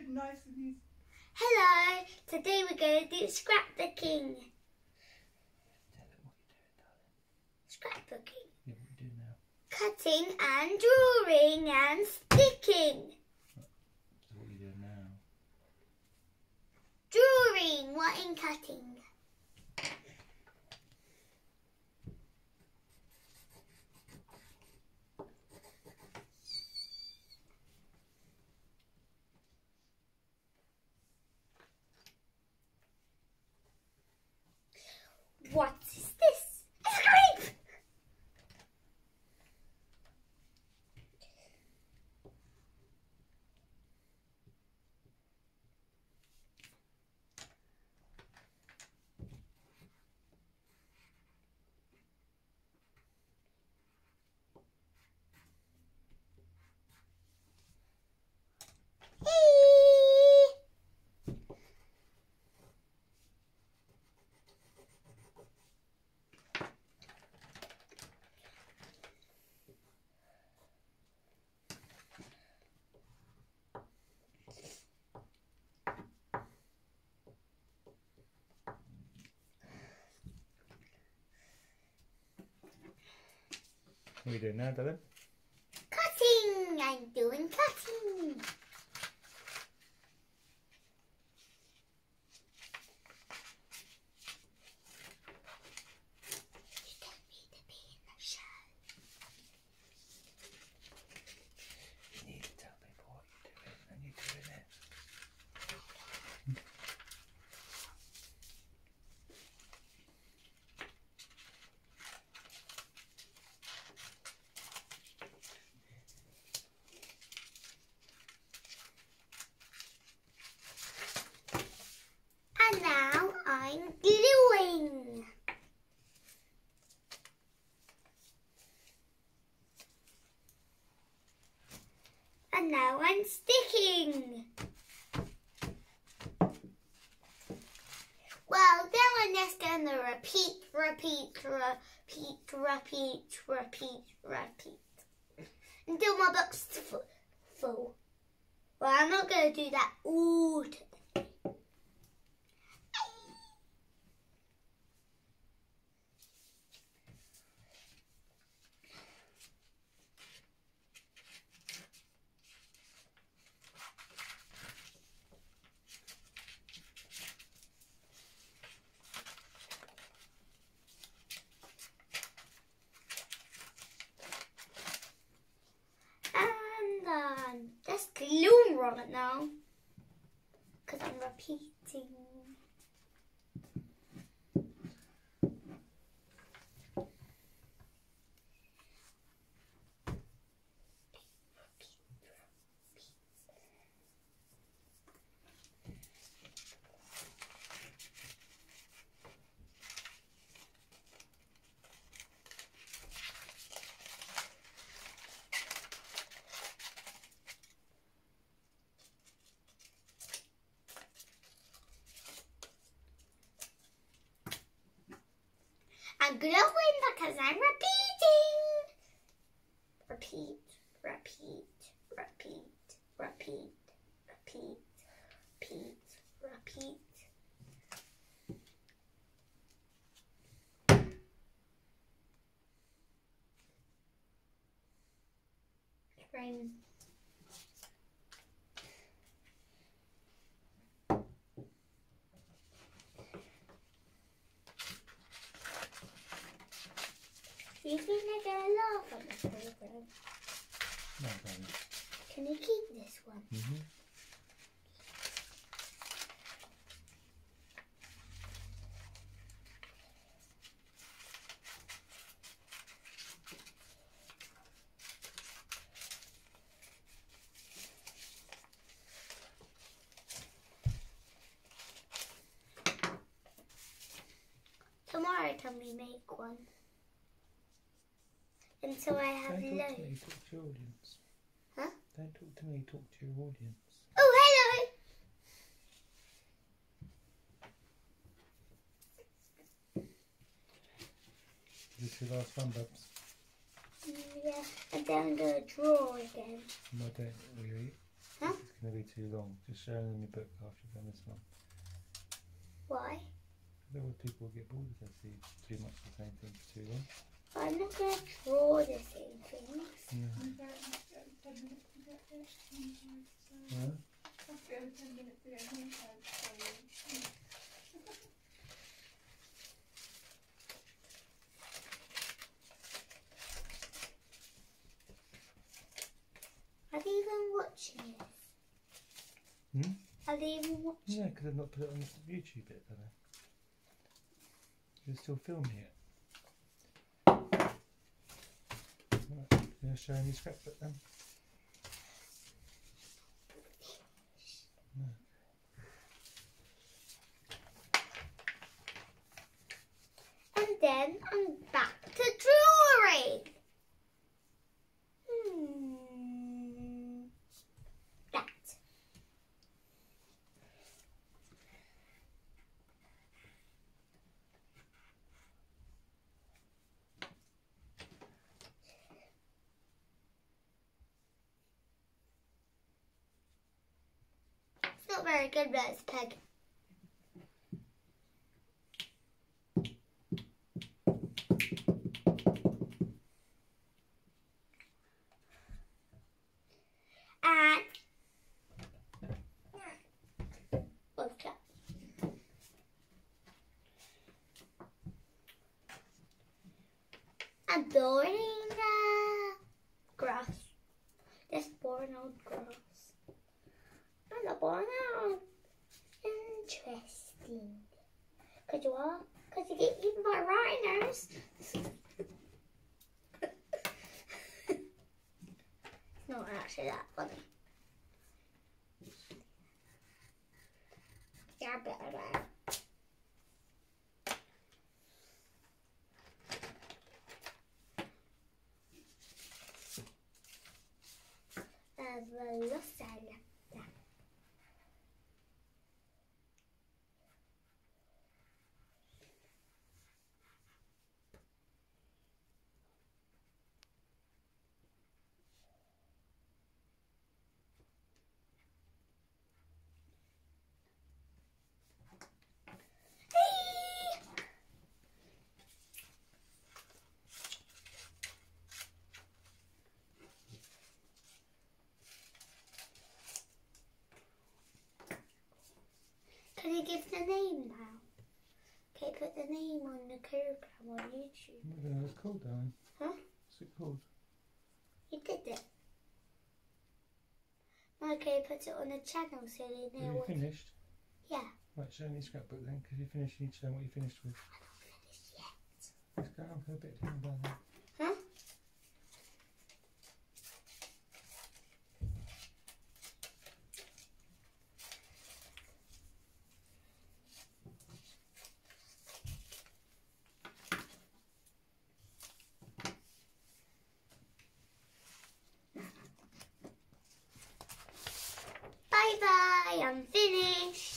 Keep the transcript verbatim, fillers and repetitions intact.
good, nice and easy. Hello, today we're going to do scrapbooking. Tell them what you're doing, darling. Scrapbooking. Yeah, what you doing now? Cutting and drawing and sticking. So what are you doing now? Drawing, what in cutting? What is this? A scrape! What are you doing now, darling? Cutting! I'm doing cutting. You don't need to be in the show. You need to tell people what you're doing and you're doing it. And now I'm gluing. And now I'm sticking. Well, then we're just going to repeat, repeat, repeat, repeat, repeat, repeat. Until my book's full. full. Well, I'm not going to do that all today. Um, that's glue right now because I'm repeating. I'm glowing because I'm repeating. Repeat, repeat, repeat, repeat, repeat, repeat, repeat. Rain. Do you think they're going to laugh at the program? No, darling. Can you keep this one? Mm-hmm. Tomorrow can we make one? Until I have Don't talk loads. to me, talk to your audience. Huh? Don't talk to me, talk to your audience. Oh, hello! This is your last one, Bubs. Yeah, and then I'm going to draw again. Why don't we eat? Huh? This is going to be too long. Just showing them your book after you've done this one. Why? Otherwise people will get bored if they see too much of the same thing for too long. I'm not going to draw the same things. Yeah. Yeah. Are they even watching this? Hmm? Are they even watching? Yeah, because I've not put it on the YouTube bit, have I? You're still filming it. Right, you want to show any scrapbook then? No. And then I'm back to drawing. Hmm. That. It's not very good, but it's peg. And okay. I'm boring uh, grass. Just boring old grass. I'm not boring out. Interesting. Cause you are? Cause you get eaten by rhinos. It's not actually that funny. Yeah, blah, blah. Velociraptor. Can you give the name now? Okay, put the name on the program on YouTube. I don't know what it's called, darling. Huh? What's it called? You did it. Okay, put it on the channel so they know Have you what. finished? Yeah. Right, show me your scrapbook then, because you finished, you need to show what you finished with. I'm not finished yet. Let's go on for a bit down, darling. Huh? Bye bye, I'm finished.